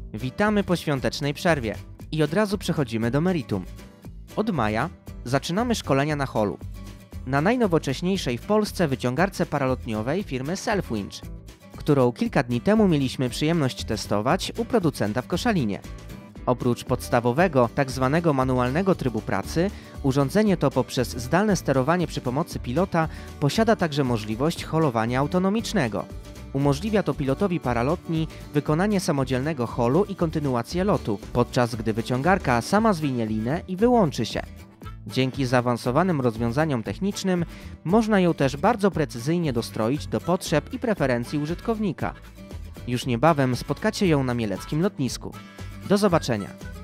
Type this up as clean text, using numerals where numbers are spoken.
Witamy po świątecznej przerwie i od razu przechodzimy do meritum. Od maja zaczynamy szkolenia na holu. Na najnowocześniejszej w Polsce wyciągarce paralotniowej firmy Selfwinch, którą kilka dni temu mieliśmy przyjemność testować u producenta w Koszalinie. Oprócz podstawowego, tzw. manualnego trybu pracy, urządzenie to poprzez zdalne sterowanie przy pomocy pilota posiada także możliwość holowania autonomicznego. Umożliwia to pilotowi paralotni wykonanie samodzielnego holu i kontynuację lotu, podczas gdy wyciągarka sama zwinie linę i wyłączy się. Dzięki zaawansowanym rozwiązaniom technicznym można ją też bardzo precyzyjnie dostroić do potrzeb i preferencji użytkownika. Już niebawem spotkacie ją na mieleckim lotnisku. Do zobaczenia!